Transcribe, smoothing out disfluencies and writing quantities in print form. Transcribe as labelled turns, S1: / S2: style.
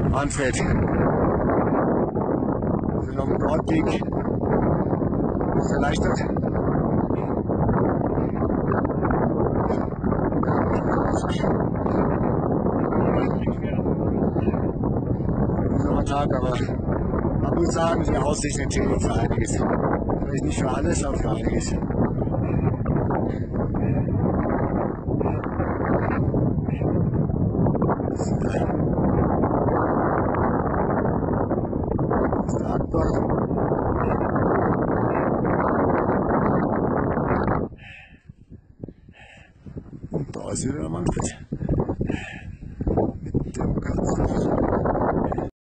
S1: Manfred. Für noch einen Nordweg. Ist erleichtert. Noch ein Tag, aber man muss sagen, die Aussicht entschädigt für einiges. Vielleicht nicht für alles, aber für einiges. Und da ist wieder der Manfred.